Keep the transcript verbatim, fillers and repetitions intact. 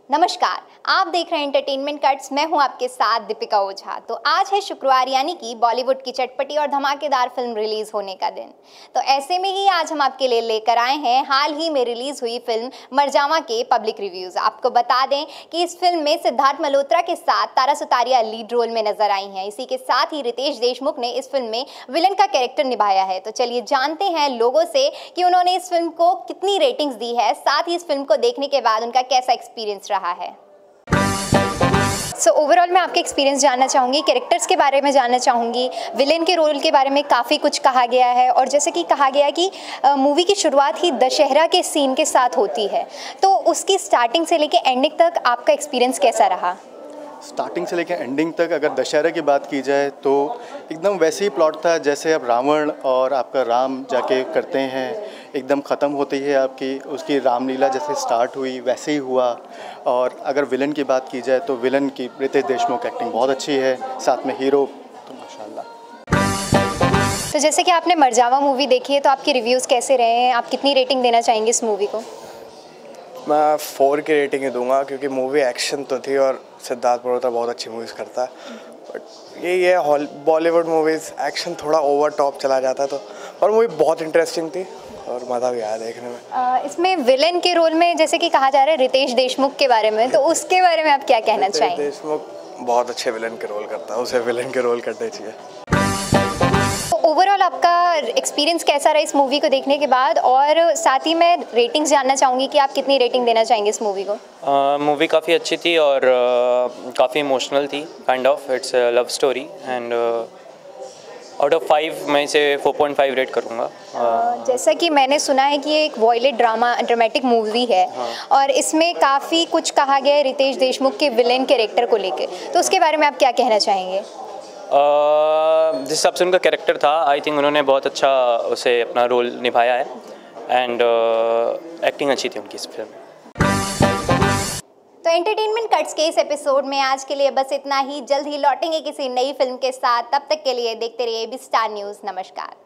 नमस्कार, आप देख रहे हैं एंटरटेनमेंट कट्स। मैं हूं आपके साथ दीपिका ओझा। तो आज है शुक्रवार, यानी कि बॉलीवुड की चटपटी और धमाकेदार फिल्म रिलीज होने का दिन। तो ऐसे में ही आज हम आपके लिए लेकर आए हैं हाल ही में रिलीज हुई फिल्म मरजावा के पब्लिक रिव्यूज। आपको बता दें कि इस फिल्म में सिद्धार्थ मल्होत्रा के साथ तारा सुतारिया लीड रोल में नजर आई हैं। इसी के साथ ही रितेश देशमुख ने इस फिल्म में विलन का कैरेक्टर निभाया है। तो चलिए जानते हैं लोगों से कि उन्होंने इस फिल्म को कितनी रेटिंग्स दी है, साथ ही इस फिल्म को देखने के बाद उनका कैसा एक्सपीरियंस रहा है। सो so, ओवरऑल मैं आपके एक्सपीरियंस जानना चाहूँगी, कैरेक्टर्स के बारे में जानना चाहूँगी। विलेन के रोल के बारे में काफ़ी कुछ कहा गया है और जैसे कि कहा गया कि मूवी की शुरुआत ही दशहरा के सीन के साथ होती है, तो उसकी स्टार्टिंग से लेके एंडिंग तक आपका एक्सपीरियंस कैसा रहा? स्टार्टिंग से लेकर एंडिंग तक अगर दशहरा की बात की जाए तो एकदम वैसे ही प्लॉट था जैसे अब रावण और आपका राम जाके करते हैं, एकदम ख़त्म होती है आपकी उसकी रामलीला जैसे स्टार्ट हुई वैसे ही हुआ। और अगर विलन की बात की जाए तो विलन की रितेश देशमुख एक्टिंग बहुत अच्छी है, साथ में हीरो तो माशाल्लाह। तो जैसे कि आपने मरजावा मूवी देखी है, तो आपके रिव्यूज़ कैसे रहे हैं? आप कितनी रेटिंग देना चाहेंगे इस मूवी को? मैं फोर की रेटिंग ही दूंगा क्योंकि मूवी एक्शन तो थी और सिद्धार्थ मल्होत्रा बहुत अच्छी मूवीज़ करता है। बट यही है, हॉल बॉलीवुड मूवीज़ एक्शन थोड़ा ओवर टॉप चला जाता है, तो और मूवी बहुत इंटरेस्टिंग थी और मज़ा भी आया देखने में। आ, इसमें विलेन के रोल में जैसे कि कहा जा रहा है रितेश देशमुख के बारे में, तो उसके बारे में आप क्या कहना चाहेंगे? रितेश देशमुख बहुत अच्छे विलेन के रोल करता है, उसे विलेन के रोल करने चाहिए। ओवरऑल आपका एक्सपीरियंस कैसा रहा इस मूवी को देखने के बाद, और साथ ही मैं रेटिंग्स जानना चाहूँगी कि आप कितनी रेटिंग देना चाहेंगे इस मूवी को? मूवी uh, काफ़ी अच्छी थी और uh, काफ़ी इमोशनल थी। Kind of it's love story and out of five मैं इसे फोर पॉइंट फाइव रेट करूँगा। uh, जैसा कि मैंने सुना है कि ये एक वॉयलेट ड्रामा ड्रामेटिक मूवी है। हाँ। और इसमें काफ़ी कुछ कहा गया है रितेश देशमुख के विलेन कैरेक्टर को लेके, तो उसके बारे में आप क्या कहना चाहेंगे? जिस हिसाब से उनका कैरेक्टर था, आई थिंक उन्होंने बहुत अच्छा उसे अपना रोल निभाया है एंड एक्टिंग अच्छी थी उनकी इस फिल्म में। तो एंटरटेनमेंट कट्स के इस एपिसोड में आज के लिए बस इतना ही। जल्द ही लौटेंगे किसी नई फिल्म के साथ, तब तक के लिए देखते रहिए बी स्टार न्यूज़। नमस्कार।